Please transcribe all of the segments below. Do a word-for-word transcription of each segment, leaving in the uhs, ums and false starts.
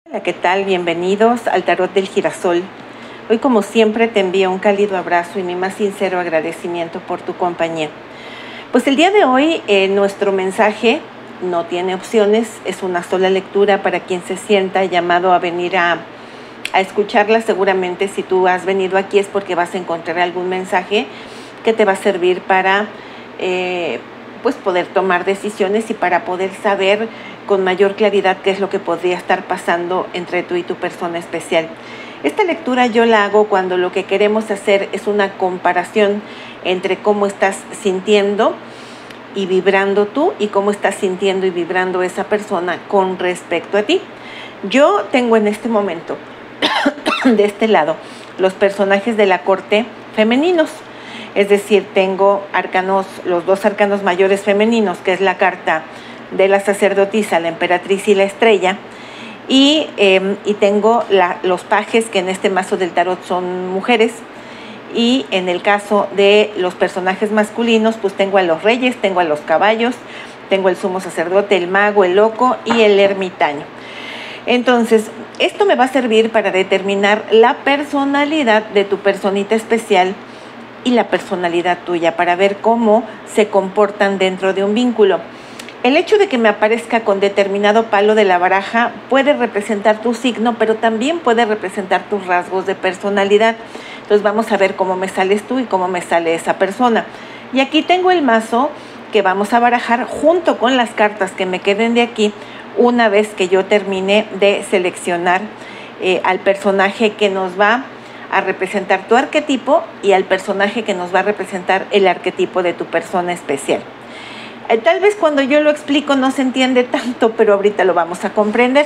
Hola, ¿qué tal? Bienvenidos al Tarot del Girasol. Hoy, como siempre, te envío un cálido abrazo y mi más sincero agradecimiento por tu compañía. Pues el día de hoy, eh, nuestro mensaje no tiene opciones, es una sola lectura para quien se sienta llamado a venir a, a escucharla. Seguramente si tú has venido aquí es porque vas a encontrar algún mensaje que te va a servir para eh, pues poder tomar decisiones y para poder saber con mayor claridad qué es lo que podría estar pasando entre tú y tu persona especial. Esta lectura yo la hago cuando lo que queremos hacer es una comparación entre cómo estás sintiendo y vibrando tú y cómo estás sintiendo y vibrando esa persona con respecto a ti. Yo tengo en este momento de este lado los personajes de la corte femeninos, es decir, tengo arcanos, los dos arcanos mayores femeninos, que es la carta de la sacerdotisa, la emperatriz y la estrella, y, eh, y tengo la, los pajes, que en este mazo del tarot son mujeres, y en el caso de los personajes masculinos, pues tengo a los reyes, tengo a los caballos, tengo el sumo sacerdote, el mago, el loco y el ermitaño. Entonces, esto me va a servir para determinar la personalidad de tu personita especial y la personalidad tuya, para ver cómo se comportan dentro de un vínculo. El hecho de que me aparezca con determinado palo de la baraja puede representar tu signo, pero también puede representar tus rasgos de personalidad. Entonces vamos a ver cómo me sales tú y cómo me sale esa persona. Y aquí tengo el mazo que vamos a barajar junto con las cartas que me queden de aquí, una vez que yo termine de seleccionar eh, al personaje que nos va a representar tu arquetipo y al personaje que nos va a representar el arquetipo de tu persona especial. Tal vez cuando yo lo explico no se entiende tanto, pero ahorita lo vamos a comprender.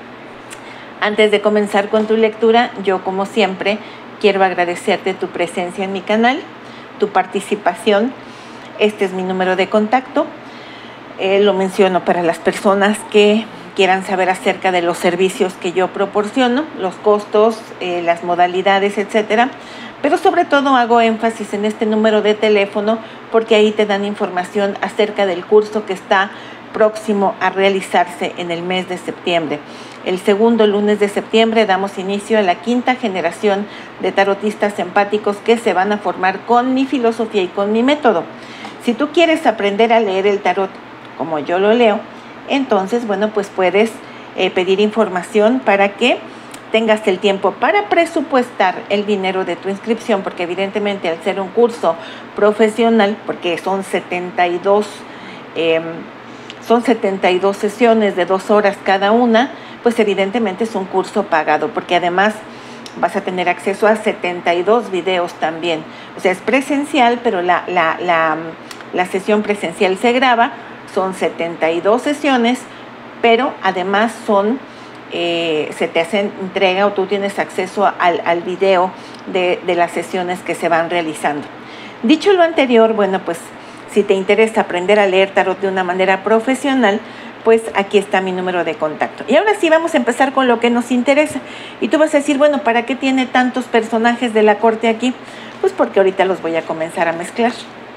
Antes de comenzar con tu lectura, yo como siempre quiero agradecerte tu presencia en mi canal, tu participación. Este es mi número de contacto. Eh, lo menciono para las personas que quieran saber acerca de los servicios que yo proporciono, los costos, eh, las modalidades, etcétera. Pero sobre todo hago énfasis en este número de teléfono porque ahí te dan información acerca del curso que está próximo a realizarse en el mes de septiembre. El segundo lunes de septiembre damos inicio a la quinta generación de tarotistas empáticos que se van a formar con mi filosofía y con mi método. Si tú quieres aprender a leer el tarot como yo lo leo, entonces, bueno, pues puedes eh, pedir información para que tengas el tiempo para presupuestar el dinero de tu inscripción, porque evidentemente al ser un curso profesional, porque son setenta y dos, eh, son setenta y dos sesiones de dos horas cada una, pues evidentemente es un curso pagado, porque además vas a tener acceso a setenta y dos videos también. O sea, es presencial, pero la, la, la, la sesión presencial se graba, son setenta y dos sesiones, pero además son... Eh, se te hace entrega o tú tienes acceso al, al video de, de las sesiones que se van realizando. Dicho lo anterior, bueno, pues si te interesa aprender a leer tarot de una manera profesional, pues aquí está mi número de contacto. Y ahora sí vamos a empezar con lo que nos interesa. Y tú vas a decir, bueno, ¿para qué tiene tantos personajes de la corte aquí? Pues porque ahorita los voy a comenzar a mezclar.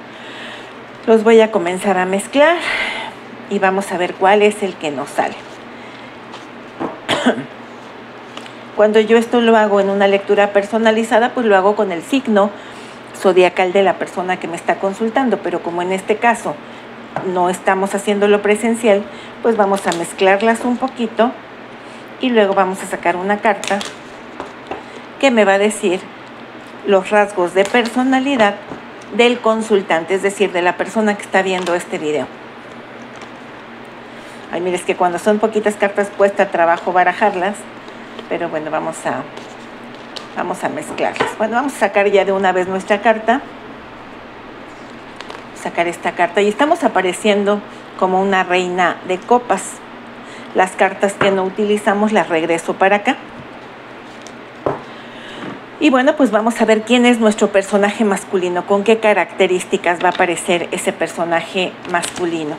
Los voy a comenzar a mezclar y vamos a ver cuál es el que nos sale. Cuando yo esto lo hago en una lectura personalizada, pues lo hago con el signo zodiacal de la persona que me está consultando, pero como en este caso no estamos haciéndolo presencial, pues vamos a mezclarlas un poquito y luego vamos a sacar una carta que me va a decir los rasgos de personalidad del consultante, es decir, de la persona que está viendo este video. Ay, mire, es que cuando son poquitas cartas cuesta trabajo barajarlas, pero bueno, vamos a, vamos a mezclarlas. Bueno, vamos a sacar ya de una vez nuestra carta. Sacar esta carta y estamos apareciendo como una reina de copas. Las cartas que no utilizamos las regreso para acá. Y bueno, pues vamos a ver quién es nuestro personaje masculino, con qué características va a aparecer ese personaje masculino.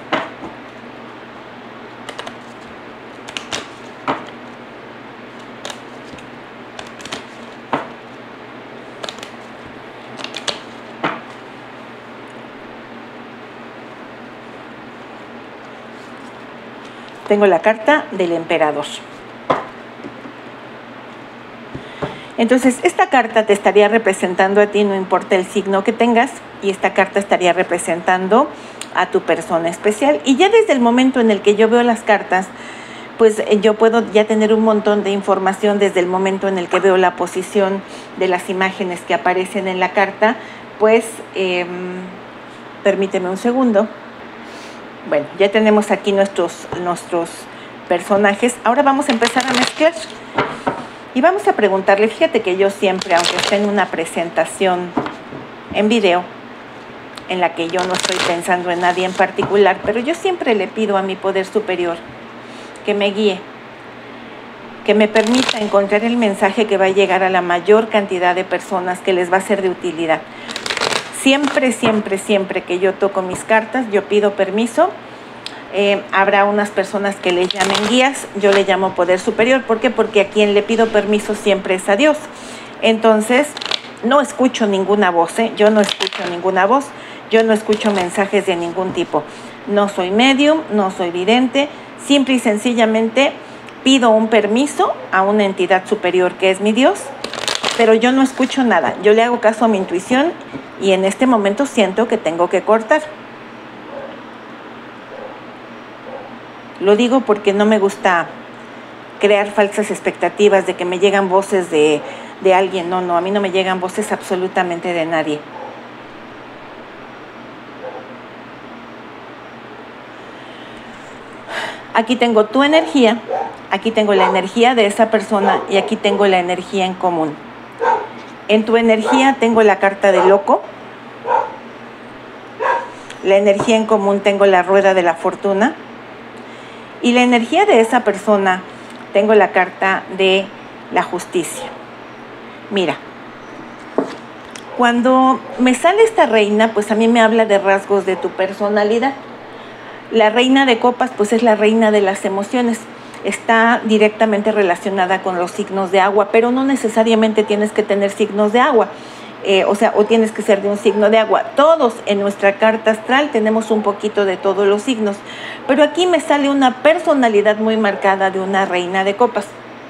Tengo la carta del emperador. Entonces, esta carta te estaría representando a ti, no importa el signo que tengas, y esta carta estaría representando a tu persona especial. Y ya desde el momento en el que yo veo las cartas, pues yo puedo ya tener un montón de información desde el momento en el que veo la posición de las imágenes que aparecen en la carta. Pues, eh, permíteme un segundo. Bueno, ya tenemos aquí nuestros, nuestros personajes. Ahora vamos a empezar a mezclar. Y vamos a preguntarle, fíjate que yo siempre, aunque esté en una presentación en video, en la que yo no estoy pensando en nadie en particular, pero yo siempre le pido a mi poder superior que me guíe, que me permita encontrar el mensaje que va a llegar a la mayor cantidad de personas, que les va a ser de utilidad. Siempre, siempre, siempre que yo toco mis cartas, yo pido permiso. Eh, habrá unas personas que le llamen guías, yo le llamo poder superior. ¿Por qué? Porque a quien le pido permiso siempre es a Dios. Entonces, no escucho ninguna voz, ¿eh? Yo no escucho ninguna voz, yo no escucho mensajes de ningún tipo. No soy medium, no soy vidente, simple y sencillamente pido un permiso a una entidad superior que es mi Dios, pero yo no escucho nada. Yo le hago caso a mi intuición y en este momento siento que tengo que cortar. Lo digo porque no me gusta crear falsas expectativas de que me llegan voces de, de alguien. No, no, a mí no me llegan voces absolutamente de nadie. Aquí tengo tu energía, aquí tengo la energía de esa persona y aquí tengo la energía en común. En tu energía tengo la carta de loco. La energía en común tengo la rueda de la fortuna. Y la energía de esa persona tengo la carta de la justicia. Mira, cuando me sale esta reina, pues a mí me habla de rasgos de tu personalidad. La reina de copas, pues es la reina de las emociones. Está directamente relacionada con los signos de agua, pero no necesariamente tienes que tener signos de agua. Eh, o sea, o tienes que ser de un signo de agua. Todos en nuestra carta astral tenemos un poquito de todos los signos. Pero aquí me sale una personalidad muy marcada de una reina de copas.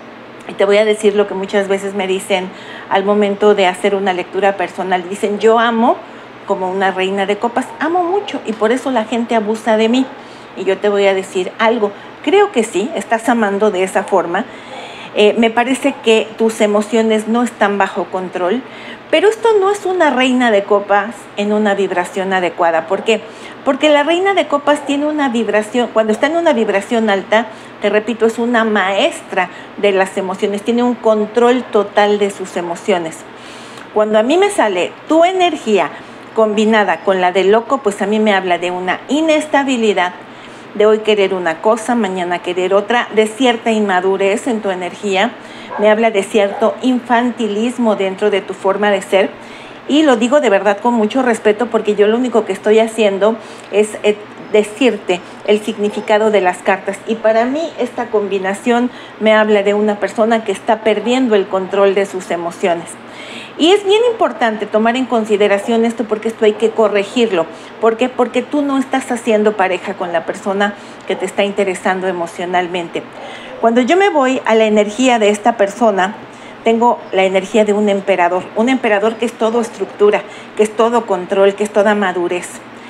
Y te voy a decir lo que muchas veces me dicen al momento de hacer una lectura personal. Dicen, yo amo como una reina de copas, amo mucho y por eso la gente abusa de mí. Y yo te voy a decir algo, creo que sí, estás amando de esa forma. Eh, me parece que tus emociones no están bajo control, pero esto no es una reina de copas en una vibración adecuada. ¿Por qué? Porque la reina de copas tiene una vibración, cuando está en una vibración alta, te repito, es una maestra de las emociones, tiene un control total de sus emociones. Cuando a mí me sale tu energía combinada con la de loco, pues a mí me habla de una inestabilidad, de hoy querer una cosa, mañana querer otra, de cierta inmadurez en tu energía, me habla de cierto infantilismo dentro de tu forma de ser, y lo digo de verdad con mucho respeto porque yo lo único que estoy haciendo es eh, decirte el significado de las cartas, y para mí esta combinación me habla de una persona que está perdiendo el control de sus emociones. Y es bien importante tomar en consideración esto porque esto hay que corregirlo. ¿Por qué? Porque tú no estás haciendo pareja con la persona que te está interesando emocionalmente. Cuando yo me voy a la energía de esta persona, tengo la energía de un emperador. Un emperador que es todo estructura, que es todo control, que es toda madurez.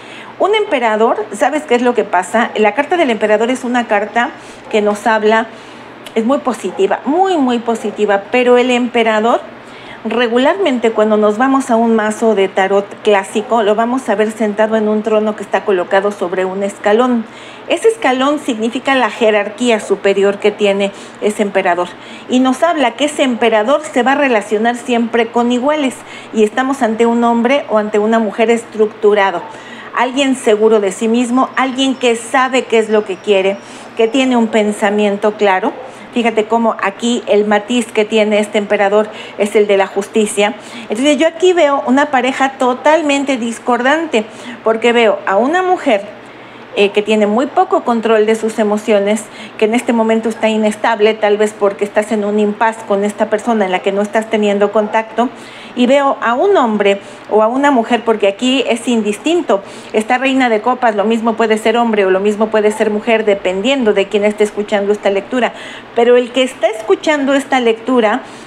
Un emperador, ¿sabes qué es lo que pasa? La carta del emperador es una carta que nos habla, es muy positiva, muy, muy positiva, pero el emperador, regularmente cuando nos vamos a un mazo de tarot clásico, lo vamos a ver sentado en un trono que está colocado sobre un escalón. Ese escalón significa la jerarquía superior que tiene ese emperador. Y nos habla que ese emperador se va a relacionar siempre con iguales. Y estamos ante un hombre o ante una mujer estructurado. Alguien seguro de sí mismo, alguien que sabe qué es lo que quiere, que tiene un pensamiento claro. Fíjate cómo aquí el matiz que tiene este emperador es el de la justicia. Entonces yo aquí veo una pareja totalmente discordante, porque veo a una mujer eh, que tiene muy poco control de sus emociones, que en este momento está inestable, tal vez porque estás en un impasse con esta persona en la que no estás teniendo contacto, y veo a un hombre o a una mujer, porque aquí es indistinto. Esta reina de copas, lo mismo puede ser hombre o lo mismo puede ser mujer, dependiendo de quién esté escuchando esta lectura. Pero el que está escuchando esta lectura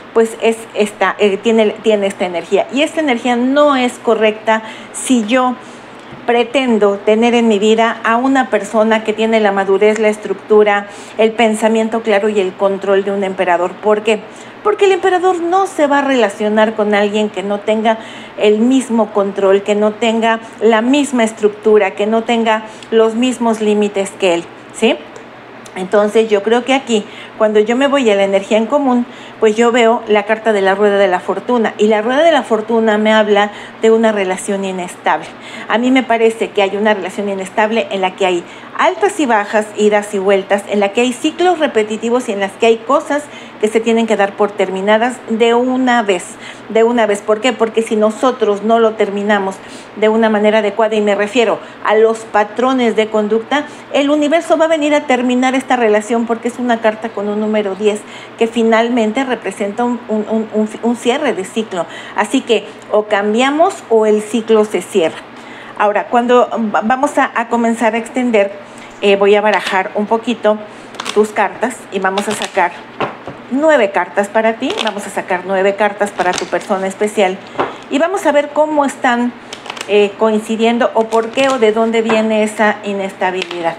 pues es esta, eh, tiene, tiene esta energía. Y esta energía no es correcta si yo pretendo tener en mi vida a una persona que tiene la madurez, la estructura, el pensamiento claro y el control de un emperador. ¿Por qué? Porque el emperador no se va a relacionar con alguien que no tenga el mismo control, que no tenga la misma estructura, que no tenga los mismos límites que él, ¿sí? Entonces yo creo que aquí, cuando yo me voy a la energía en común, pues yo veo la carta de la rueda de la fortuna, y la rueda de la fortuna me habla de una relación inestable. A mí me parece que hay una relación inestable en la que hay altas y bajas, idas y vueltas, en la que hay ciclos repetitivos y en las que hay cosas que se tienen que dar por terminadas de una vez, de una vez. ¿Por qué? Porque si nosotros no lo terminamos de una manera adecuada, y me refiero a los patrones de conducta, el universo va a venir a terminar esta relación, porque es una carta con un número diez que finalmente representa un, un, un, un cierre de ciclo. Así que o cambiamos o el ciclo se cierra. Ahora, cuando vamos a, a comenzar a extender, eh, voy a barajar un poquito tus cartas y vamos a sacar nueve cartas para ti, vamos a sacar nueve cartas para tu persona especial y vamos a ver cómo están eh, coincidiendo o por qué o de dónde viene esa inestabilidad.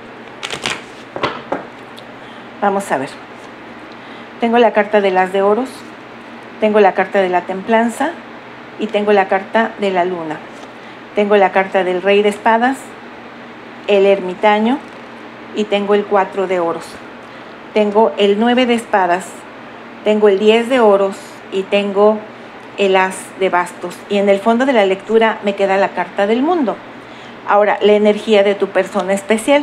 Vamos a ver. Tengo la carta de las de oros, tengo la carta de la templanza y tengo la carta de la luna. Tengo la carta del rey de espadas, el ermitaño y tengo el cuatro de oros. Tengo el nueve de espadas, tengo el diez de oros y tengo el as de bastos. Y en el fondo de la lectura me queda la carta del mundo. Ahora, la energía de tu persona especial.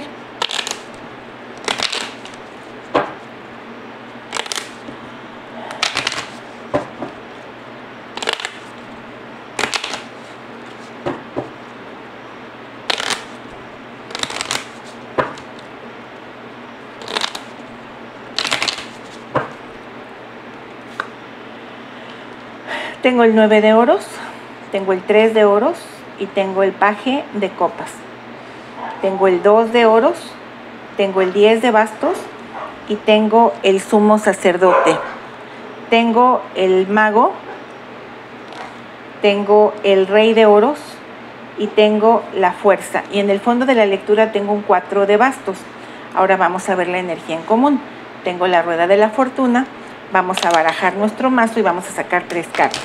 Tengo el nueve de oros, tengo el tres de oros y tengo el paje de copas. Tengo el dos de oros, tengo el diez de bastos y tengo el sumo sacerdote. Tengo el mago, tengo el rey de oros y tengo la fuerza. Y en el fondo de la lectura tengo un cuatro de bastos. Ahora vamos a ver la energía en común. Tengo la rueda de la fortuna. Vamos a barajar nuestro mazo y vamos a sacar tres cartas.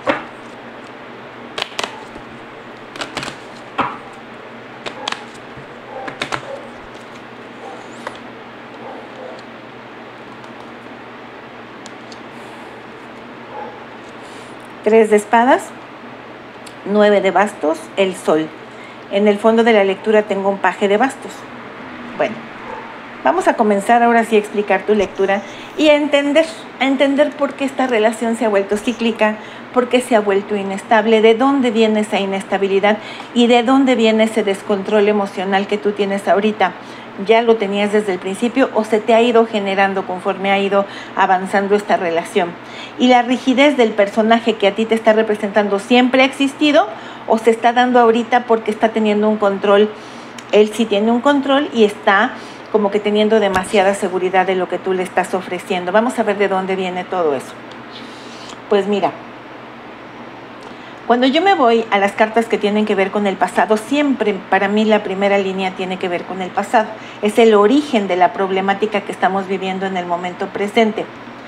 Tres de espadas, nueve de bastos, el sol. En el fondo de la lectura tengo un paje de bastos. Bueno, vamos a comenzar ahora sí a explicar tu lectura y a entender, a entender por qué esta relación se ha vuelto cíclica, por qué se ha vuelto inestable, de dónde viene esa inestabilidad y de dónde viene ese descontrol emocional que tú tienes ahorita. ¿Ya lo tenías desde el principio o se te ha ido generando conforme ha ido avanzando esta relación? ¿Y la rigidez del personaje que a ti te está representando siempre ha existido o se está dando ahorita porque está teniendo un control? Él sí tiene un control y está como que teniendo demasiada seguridad de lo que tú le estás ofreciendo. Vamos a ver de dónde viene todo eso. Pues mira, cuando yo me voy a las cartas que tienen que ver con el pasado, siempre para mí la primera línea tiene que ver con el pasado. Es el origen de la problemática que estamos viviendo en el momento presente.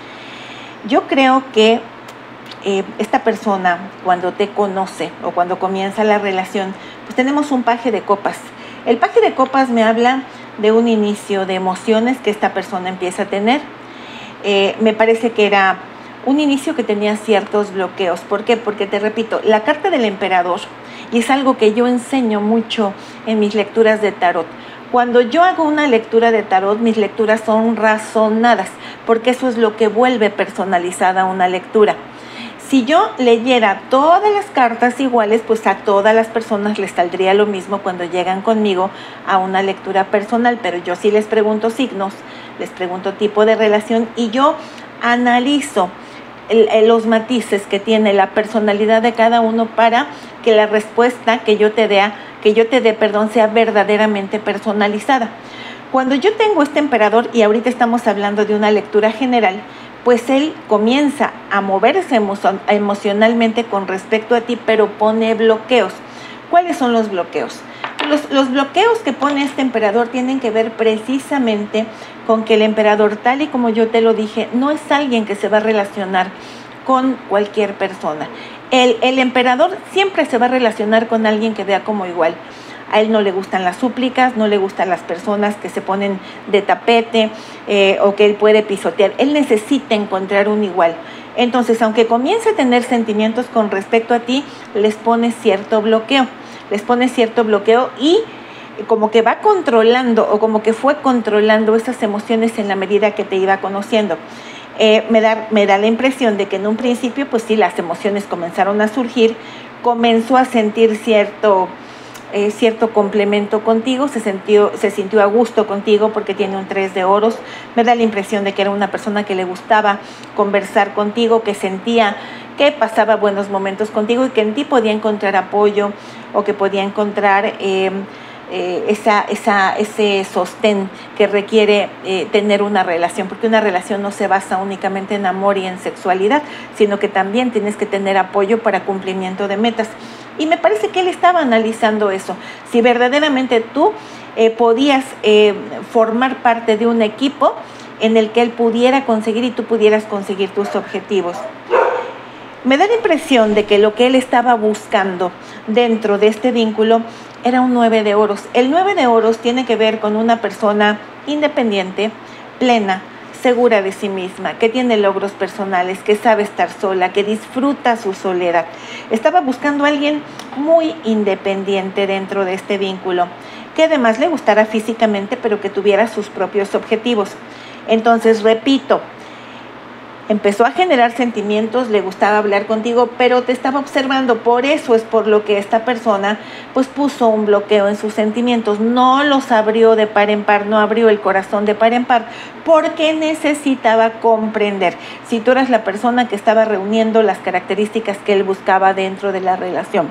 Yo creo que eh, esta persona, cuando te conoce o cuando comienza la relación, pues tenemos un paje de copas. El paje de copas me habla de un inicio de emociones que esta persona empieza a tener. Eh, me parece que era un inicio que tenía ciertos bloqueos. ¿Por qué? Porque te repito, la carta del emperador, y es algo que yo enseño mucho en mis lecturas de tarot. Cuando yo hago una lectura de tarot, mis lecturas son razonadas, porque eso es lo que vuelve personalizada una lectura. Si yo leyera todas las cartas iguales, pues a todas las personas les saldría lo mismo cuando llegan conmigo a una lectura personal, pero yo sí les pregunto signos, les pregunto tipo de relación y yo analizo el, el, los matices que tiene la personalidad de cada uno para que la respuesta que yo te dé, que yo te dé, perdón, sea verdaderamente personalizada. Cuando yo tengo este emperador, y ahorita estamos hablando de una lectura general, pues él comienza a moverse emo emocionalmente con respecto a ti, pero pone bloqueos. ¿Cuáles son los bloqueos? Los, los bloqueos que pone este emperador tienen que ver precisamente con que el emperador, tal y como yo te lo dije, no es alguien que se va a relacionar con cualquier persona. El, el emperador siempre se va a relacionar con alguien que vea como igual. A él no le gustan las súplicas, no le gustan las personas que se ponen de tapete eh, o que él puede pisotear. Él necesita encontrar un igual. Entonces, aunque comience a tener sentimientos con respecto a ti, les pone cierto bloqueo. Les pone cierto bloqueo y como que va controlando o como que fue controlando esas emociones en la medida que te iba conociendo. Eh, me, da, me da la impresión de que en un principio, pues sí, las emociones comenzaron a surgir, comenzó a sentir cierto... Eh, cierto complemento contigo, se sintió, se sintió a gusto contigo porque tiene un tres de oros. Me da la impresión de que era una persona que le gustaba conversar contigo, que sentía que pasaba buenos momentos contigo y que en ti podía encontrar apoyo o que podía encontrar eh, eh, esa, esa, ese sostén que requiere eh, tener una relación, porque una relación no se basa únicamente en amor y en sexualidad, sino que también tienes que tener apoyo para cumplimiento de metas. Y me parece que él estaba analizando eso, si verdaderamente tú eh, podías eh, formar parte de un equipo en el que él pudiera conseguir y tú pudieras conseguir tus objetivos. Me da la impresión de que lo que él estaba buscando dentro de este vínculo era un nueve de oros. El nueve de oros tiene que ver con una persona independiente, plena, segura de sí misma, que tiene logros personales, que sabe estar sola, que disfruta su soledad. Estaba buscando a alguien muy independiente dentro de este vínculo, que además le gustara físicamente, pero que tuviera sus propios objetivos. Entonces, repito, empezó a generar sentimientos, le gustaba hablar contigo, pero te estaba observando. Por eso es por lo que esta persona pues puso un bloqueo en sus sentimientos. No los abrió de par en par, no abrió el corazón de par en par, porque necesitaba comprender si tú eras la persona que estaba reuniendo las características que él buscaba dentro de la relación.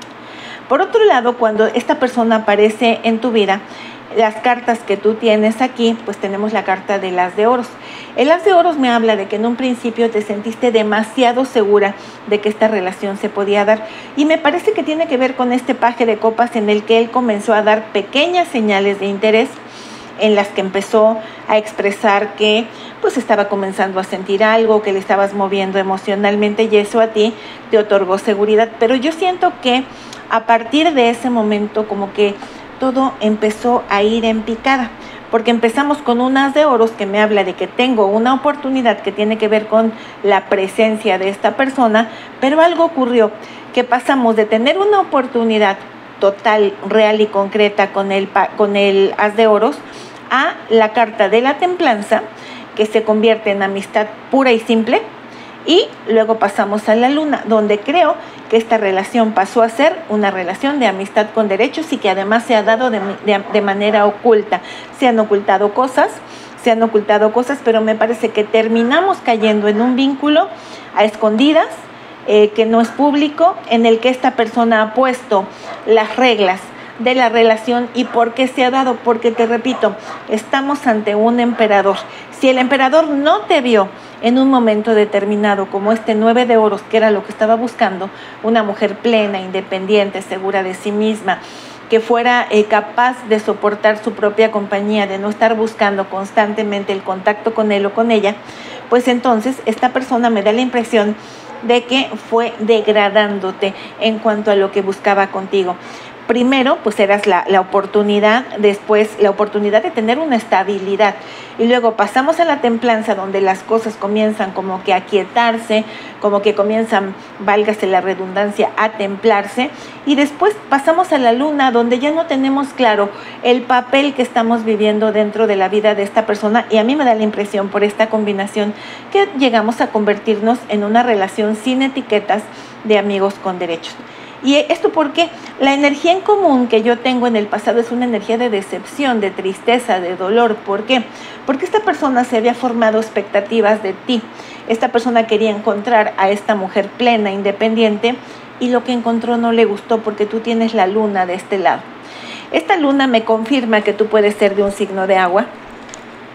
Por otro lado, cuando esta persona aparece en tu vida, las cartas que tú tienes aquí, pues tenemos la carta del as de oros. El as de oros me habla de que en un principio te sentiste demasiado segura de que esta relación se podía dar, y me parece que tiene que ver con este paje de copas en el que él comenzó a dar pequeñas señales de interés, en las que empezó a expresar que pues estaba comenzando a sentir algo, que le estabas moviendo emocionalmente, y eso a ti te otorgó seguridad. Pero yo siento que a partir de ese momento como que todo empezó a ir en picada, porque empezamos con un as de oros que me habla de que tengo una oportunidad que tiene que ver con la presencia de esta persona, pero algo ocurrió, que pasamos de tener una oportunidad total, real y concreta con el, con el as de oros, a la carta de la templanza, que se convierte en amistad pura y simple, y luego pasamos a la luna, donde creo que esta relación pasó a ser una relación de amistad con derechos y que además se ha dado de, de, de manera oculta. Se han ocultado cosas, se han ocultado cosas, pero me parece que terminamos cayendo en un vínculo a escondidas, eh, que no es público, en el que esta persona ha puesto las reglas de la relación. ¿Y por qué se ha dado? Porque, te repito, estamos ante un emperador. Si el emperador no te vio en un momento determinado como este nueve de oros, que era lo que estaba buscando, una mujer plena, independiente, segura de sí misma, que fuera eh, capaz de soportar su propia compañía, de no estar buscando constantemente el contacto con él o con ella, pues entonces esta persona me da la impresión de que fue degradándote en cuanto a lo que buscaba contigo. Primero, pues eras la, la oportunidad, después la oportunidad de tener una estabilidad, y luego pasamos a la templanza, donde las cosas comienzan como que a aquietarse, como que comienzan, válgase la redundancia, a templarse, y después pasamos a la luna, donde ya no tenemos claro el papel que estamos viviendo dentro de la vida de esta persona, y a mí me da la impresión por esta combinación que llegamos a convertirnos en una relación sin etiquetas de amigos con derechos. Y esto porque la energía en común que yo tengo en el pasado es una energía de decepción, de tristeza, de dolor. ¿Por qué? Porque esta persona se había formado expectativas de ti. Esta persona quería encontrar a esta mujer plena, independiente, y lo que encontró no le gustó, porque tú tienes la luna de este lado. Esta luna me confirma que tú puedes ser de un signo de agua,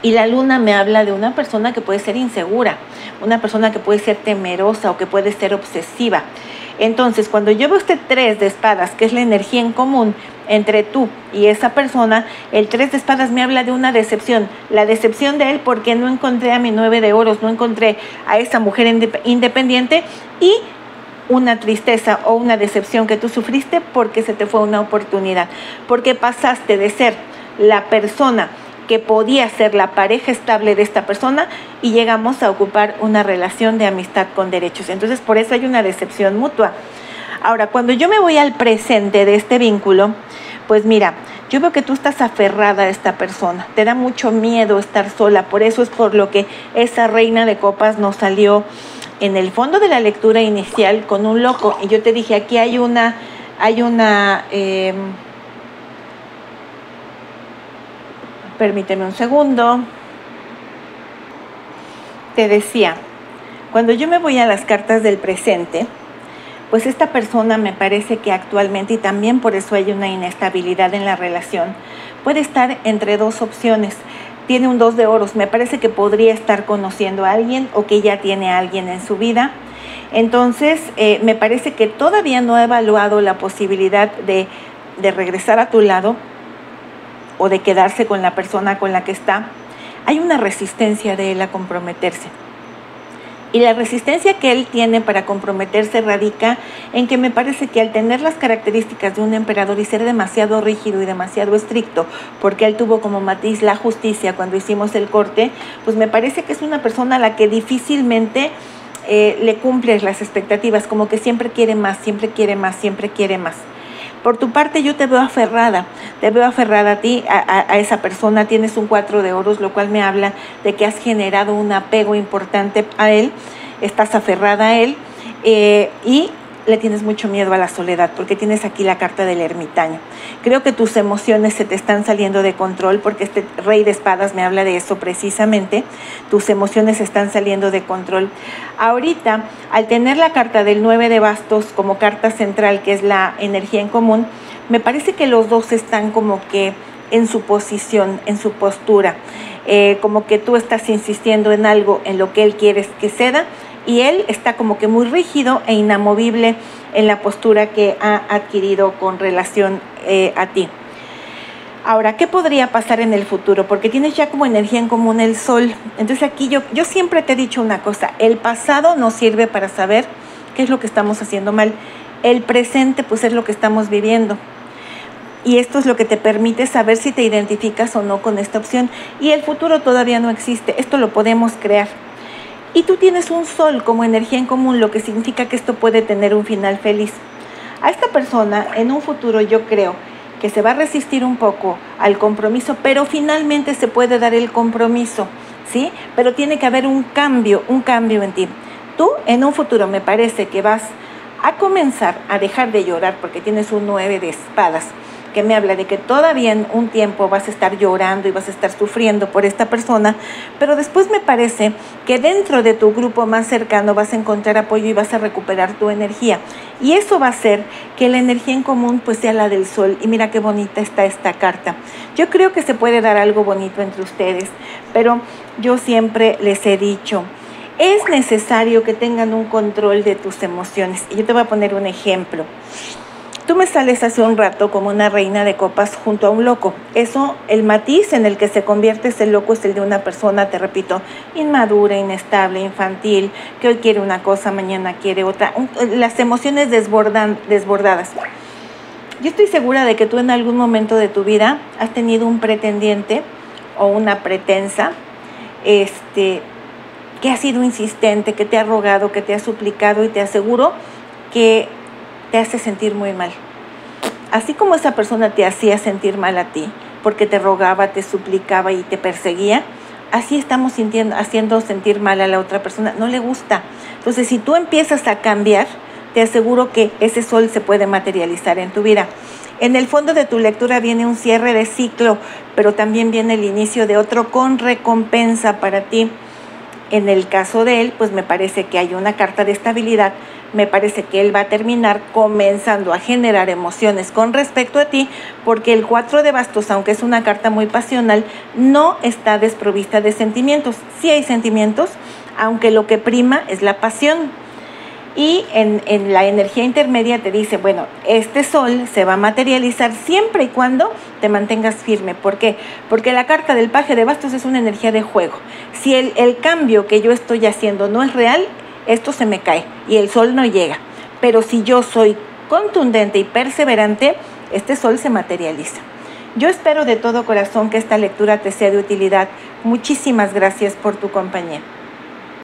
Y la luna me habla de una persona que puede ser insegura, una persona que puede ser temerosa o que puede ser obsesiva. Entonces, cuando yo veo este tres de espadas, que es la energía en común entre tú y esa persona, el tres de espadas me habla de una decepción. La decepción de él porque no encontré a mi nueve de oros, no encontré a esa mujer independiente, y una tristeza o una decepción que tú sufriste porque se te fue una oportunidad, porque pasaste de ser la persona que podía ser la pareja estable de esta persona y llegamos a ocupar una relación de amistad con derechos. Entonces, por eso hay una decepción mutua. Ahora, cuando yo me voy al presente de este vínculo, pues mira, yo veo que tú estás aferrada a esta persona, te da mucho miedo estar sola, por eso es por lo que esa reina de copas nos salió en el fondo de la lectura inicial con un loco. Y yo te dije, aquí hay una, hay una, eh, permíteme un segundo. Te decía, cuando yo me voy a las cartas del presente, pues esta persona me parece que actualmente, y también por eso hay una inestabilidad en la relación, puede estar entre dos opciones. Tiene un dos de oros, me parece que podría estar conociendo a alguien o que ya tiene a alguien en su vida. Entonces, eh, me parece que todavía no ha evaluado la posibilidad de, de regresar a tu lado o de quedarse con la persona con la que está. Hay una resistencia de él a comprometerse. Y la resistencia que él tiene para comprometerse radica en que me parece que al tener las características de un emperador y ser demasiado rígido y demasiado estricto, porque él tuvo como matiz la justicia cuando hicimos el corte, pues me parece que es una persona a la que difícilmente eh, le cumples las expectativas, como que siempre quiere más, siempre quiere más, siempre quiere más. Por tu parte, yo te veo aferrada, te veo aferrada a ti, a, a, a esa persona. Tienes un cuatro de oros, lo cual me habla de que has generado un apego importante a él, estás aferrada a él, eh, y le tienes mucho miedo a la soledad, porque tienes aquí la carta del ermitaño. Creo que tus emociones se te están saliendo de control, porque este rey de espadas me habla de eso precisamente. Tus emociones están saliendo de control. Ahorita, al tener la carta del nueve de bastos como carta central, que es la energía en común, me parece que los dos están como que en su posición, en su postura, eh, como que tú estás insistiendo en algo, en lo que él quiere que ceda, y él está como que muy rígido e inamovible en la postura que ha adquirido con relación eh, a ti. Ahora, ¿qué podría pasar en el futuro? Porque tienes ya como energía en común el sol. Entonces aquí yo, yo siempre te he dicho una cosa, el pasado nos sirve para saber qué es lo que estamos haciendo mal. El presente pues es lo que estamos viviendo. Y esto es lo que te permite saber si te identificas o no con esta opción. Y el futuro todavía no existe, esto lo podemos crear. Y tú tienes un sol como energía en común, lo que significa que esto puede tener un final feliz. A esta persona en un futuro yo creo que se va a resistir un poco al compromiso, pero finalmente se puede dar el compromiso, ¿sí? Pero tiene que haber un cambio, un cambio en ti. Tú en un futuro me parece que vas a comenzar a dejar de llorar porque tienes un nueve de espadas, que me habla de que todavía en un tiempo vas a estar llorando y vas a estar sufriendo por esta persona, pero después me parece que dentro de tu grupo más cercano vas a encontrar apoyo y vas a recuperar tu energía. Y eso va a hacer que la energía en común pues sea la del sol. Y mira qué bonita está esta carta. Yo creo que se puede dar algo bonito entre ustedes, pero yo siempre les he dicho, es necesario que tengan un control de tus emociones. Y yo te voy a poner un ejemplo. Tú me sales hace un rato como una reina de copas junto a un loco. Eso, el matiz en el que se convierte ese loco es el de una persona, te repito, inmadura, inestable, infantil, que hoy quiere una cosa, mañana quiere otra. Las emociones desbordan, desbordadas. Yo estoy segura de que tú en algún momento de tu vida has tenido un pretendiente o una pretensa, este, que ha sido insistente, que te ha rogado, que te ha suplicado, y te aseguro que te hace sentir muy mal. Así como esa persona te hacía sentir mal a ti, porque te rogaba, te suplicaba y te perseguía, así estamos sintiendo, haciendo sentir mal a la otra persona. No le gusta. Entonces, si tú empiezas a cambiar, te aseguro que ese sol se puede materializar en tu vida. En el fondo de tu lectura viene un cierre de ciclo, pero también viene el inicio de otro con recompensa para ti. En el caso de él, pues me parece que hay una carta de estabilidad, me parece que él va a terminar comenzando a generar emociones con respecto a ti, porque el cuatro de bastos, aunque es una carta muy pasional, no está desprovista de sentimientos. Sí hay sentimientos, aunque lo que prima es la pasión. Y en, en la energía intermedia te dice, bueno, este sol se va a materializar siempre y cuando te mantengas firme. ¿Por qué? Porque la carta del paje de bastos es una energía de juego. Si el, el cambio que yo estoy haciendo no es real, esto se me cae y el sol no llega. Pero si yo soy contundente y perseverante, este sol se materializa. Yo espero de todo corazón que esta lectura te sea de utilidad. Muchísimas gracias por tu compañía.